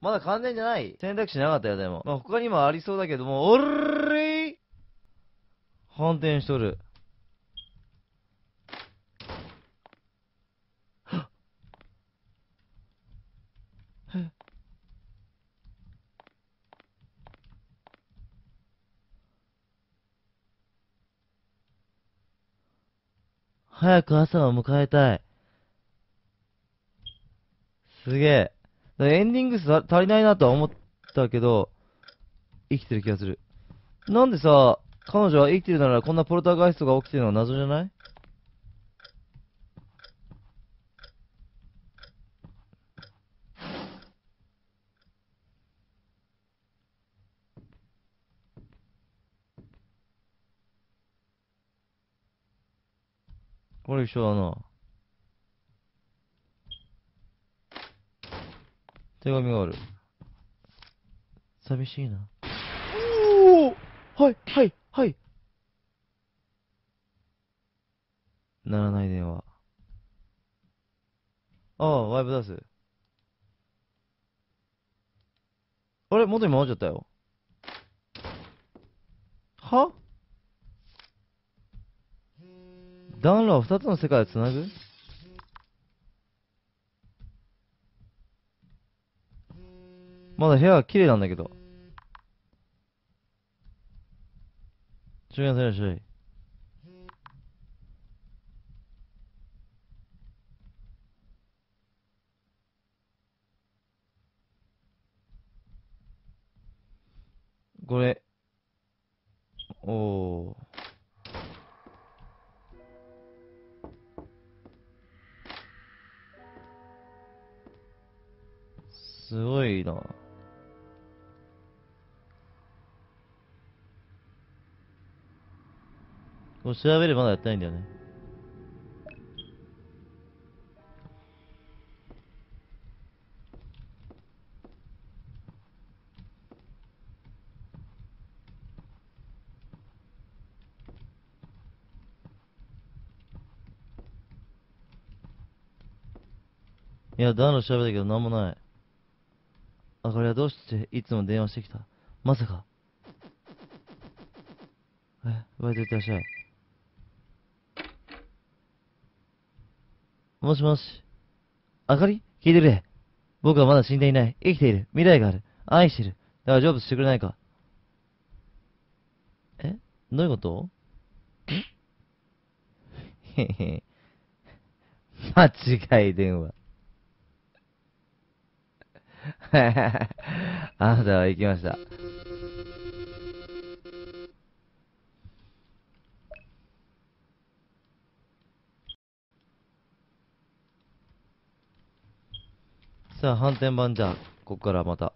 まだ完全じゃない選択肢なかったよ、でも。まあ、他にもありそうだけども、おれー反転しとる。早く朝を迎えたい。すげえ。だからエンディング数足りないなとは思ったけど、生きてる気がする。なんでさ、彼女は生きてるならこんなポルターガイストが起きてるのは謎じゃない？これ一緒だな。手紙がある。寂しいな。おお、はい、はい、はい。ならない電話。ああ、ワイプ出す。あれ元に戻っちゃったよ。は暖炉を二つの世界をつなぐ？まだ部屋は綺麗なんだけど。中元さんいらっしゃい。これ、おー。すごいな。これ調べればまだやってないんだよね。いや、暖炉調べたけどなんもない。あかりはどうしていつも電話してきた？まさか。バイト行ってらっしゃい。もしもし。あかり聞いてくれ。僕はまだ死んでいない。生きている。未来がある。愛してる。だから成仏してくれないか。えどういうこと？へへ。間違い電話。あなたは行きました。さあ、反転版じゃあ、ここからまた。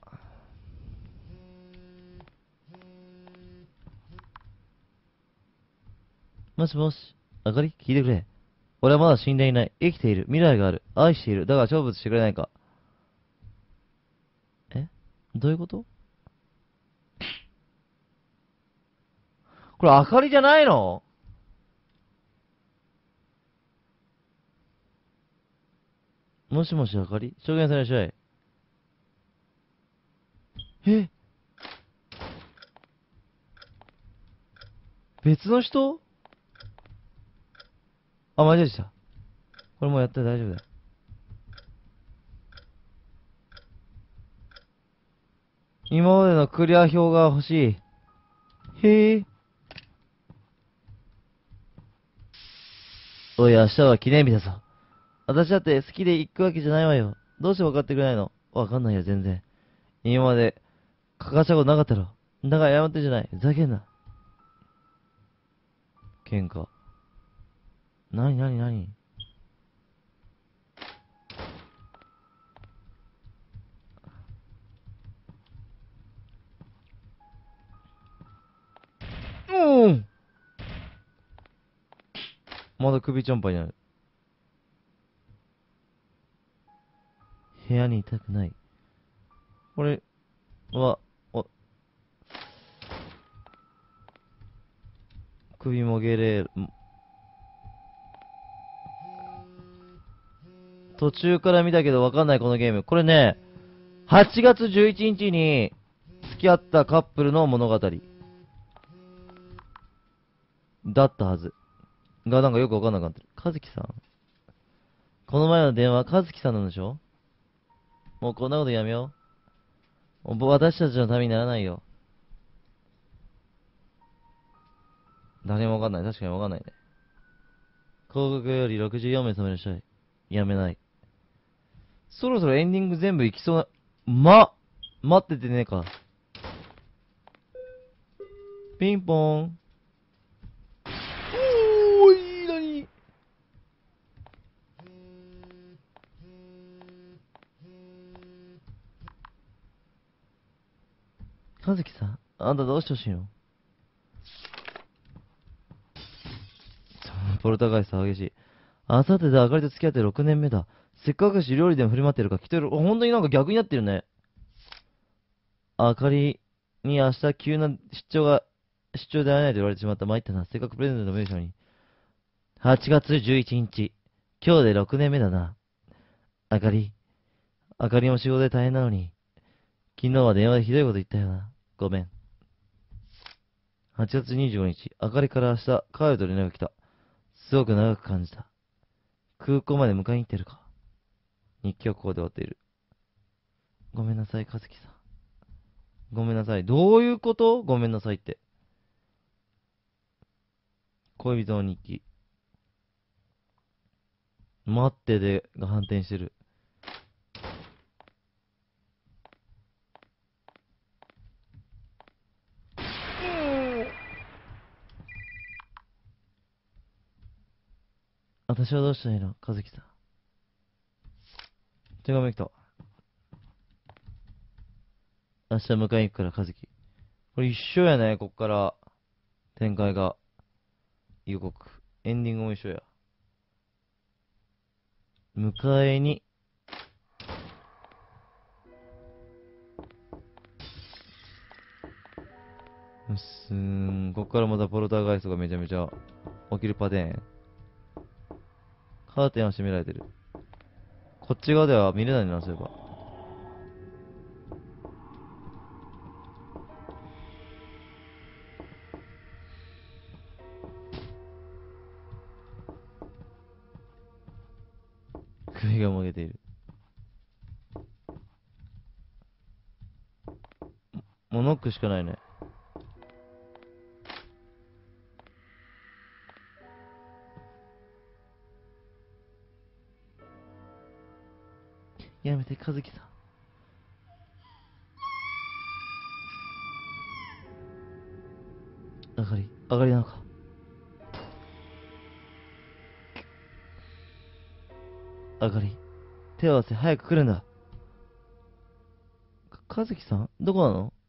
もしもし。あかり聞いてくれ。俺はまだ死んでいない。生きている。未来がある。愛している。だから成仏してくれないか。えどういうこと？これ、あかりじゃないの？もしもし、あかり証言されいらっしゃい。え別の人？あ、間違えでした。これもうやって大丈夫だよ。今までのクリア表が欲しい。へえ。おい、明日は記念日だぞ。私だって好きで行くわけじゃないわよ。どうして分かってくれないの？わかんないよ、全然。今まで、かかしたことなかったろ。だから謝ってんじゃない。ふざけんな。喧嘩。なになになに？うん。まだ首ちょんぱいになる。部屋にいたくない。これは、首もげれる。途中から見たけどわかんないこのゲーム。これね、 8月11日に付き合ったカップルの物語。だったはず。がなんかよくわかんなくなってる。和樹さん、この前の電話、和樹さんなんでしょ？もうこんなことやめよう。私たちのためにならないよ。誰もわかんない。確かにわかんないね。広告より64名様いらっしゃい。やめない。そろそろエンディング全部いきそうな。待っててねえか。ピンポーン。おーい、なに？和樹さん、あんたどうしてほしいの？ポルターガイスト激しい。あさってであかりと付き合って6年目だ。せっかくし料理でも振る舞ってるから来てる。本当になんか逆になってるね。あかりに明日急な出張で会えないと言われてしまった。参ったな。せっかくプレゼントの名称に。8月11日。今日で6年目だな。あかり。あかりも仕事で大変なのに。昨日は電話でひどいこと言ったよな。ごめん。8月25日。あかりから明日帰ると連絡が来た。すごく長く感じた。空港まで迎えに行ってるか。日記はここで終わっている。ごめんなさい、和樹さん。ごめんなさい。どういうこと？ごめんなさいって。恋人の日記。待ってでが反転してる。私はどうしたらいいの？和樹さん。手紙来た。明日迎えに行くから和樹。これ一緒やね、こっから。展開が。予告。エンディングも一緒や。迎えに。こっからまたポルターガイストがめちゃめちゃ起きるパターン。カーテンは閉められてる。こっち側では見れないな、そういえば。首が曲げている。もうノックしかないね。やめて、和樹さん。上がりなのか。上がり。手を合わせ、早く来るんだ。和樹さんどこなの？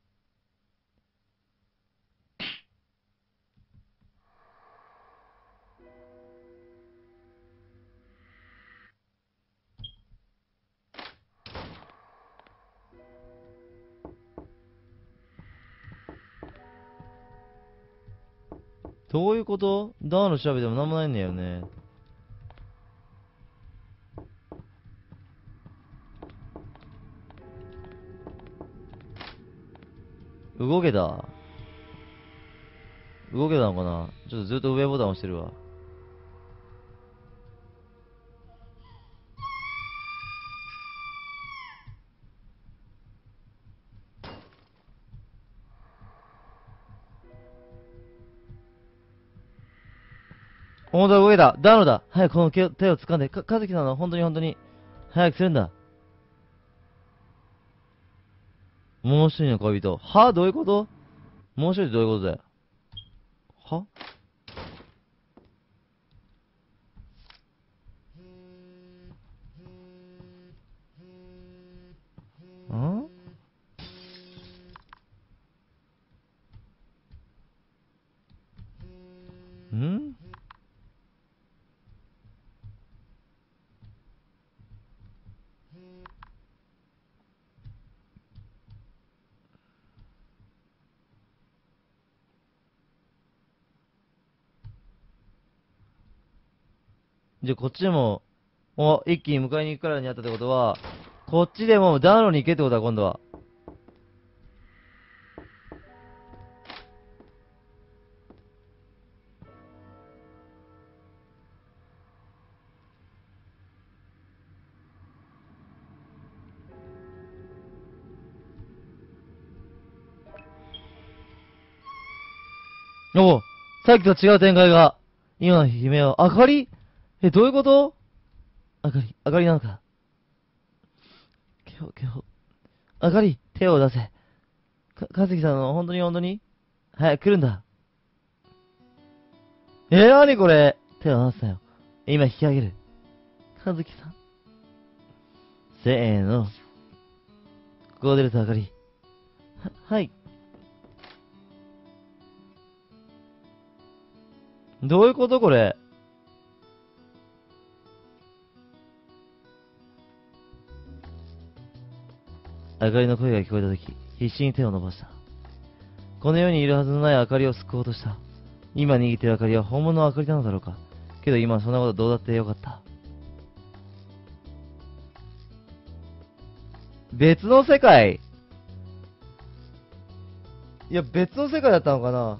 どういうこと？ダーの調べてもなんもないんだよね。動けた。動けたのかな？ちょっとずっと上ボタン押してるわ。本当だ、動けた。ダーノだ。早くこの手を掴んで。和樹さんの本当に。早くするんだ。もう一人の恋人。は？どういうこと？もう一人ってどういうことだよ。は？ん？ん？じゃあこっちでも、一気に迎えに行くからにあったってことは、 こっちでもう暖炉に行けってことだ、今度は。おお、さっきと違う展開が。今の悲鳴は、明かりどういうこと？明かりなのか。明かり、手を出せ。かずきさんの、本当にはい、来るんだ。なにこれ？手を離すなよ。今引き上げる。かずきさん。せーの。ここを出ると明かり。はい。どういうことこれ？明かりの声が聞こえたとき、必死に手を伸ばした。この世にいるはずのない明かりを救おうとした。今握ってる明かりは本物の明かりなのだろうか。けど今はそんなことどうだってよかった。別の世界？いや、別の世界だったのかな。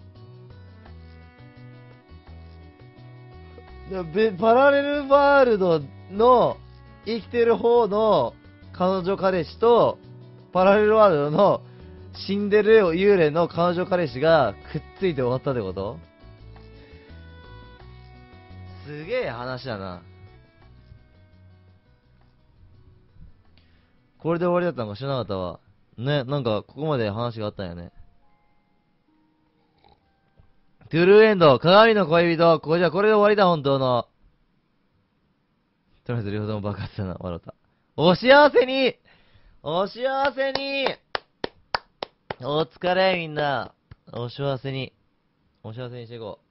パラレルワールドの生きてる方の彼女彼氏と、パラレルワールドの死んでる幽霊の彼女彼氏がくっついて終わったってこと？すげえ話だな。これで終わりだったのか知らなかったわ。ね、なんかここまで話があったんやね。トゥルーエンド、鏡の恋人、これじゃこれで終わりだ、本当の。とりあえず両方とも爆発だな、笑った。お幸せにお幸せにお疲れ、みんな。お幸せにしていこう。